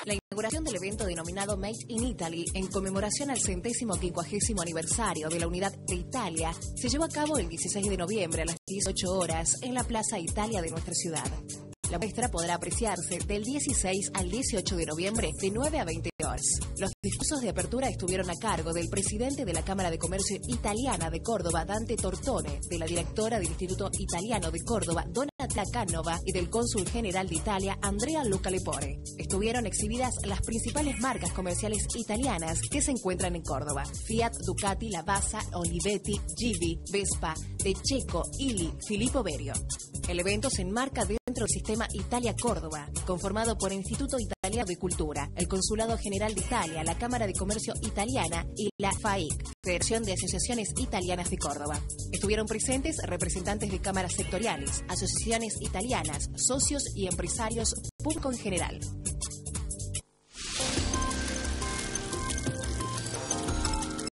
La inauguración del evento denominado Made in Italy, en conmemoración al 150º aniversario de la Unidad de Italia, se llevó a cabo el 16 de noviembre a las 18 horas en la Plaza Italia de nuestra ciudad. La muestra podrá apreciarse del 16 al 18 de noviembre de 9 a 20 horas. Los discursos de apertura estuvieron a cargo del presidente de la Cámara de Comercio Italiana de Córdoba, Dante Tortone, de la directora del Instituto Italiano de Córdoba, Donatella Canova, y del cónsul general de Italia, Andrea Luca Lepore. Estuvieron exhibidas las principales marcas comerciales italianas que se encuentran en Córdoba: Fiat, Ducati, Lavazza, Olivetti, Gibi, Vespa, De Cecco, Ili, Filippo Berio. El evento se enmarca dentro del sistema Italia Córdoba, conformado por el Instituto Italiano de Cultura, el Consulado General de Italia, la Cámara de Comercio Italiana y la FAIC, Federación de Asociaciones Italianas de Córdoba. Estuvieron presentes representantes de cámaras sectoriales, asociaciones italianas, socios y empresarios, público en general.